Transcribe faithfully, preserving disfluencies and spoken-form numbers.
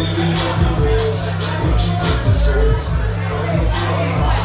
Baby, it's the rules. What you think this is?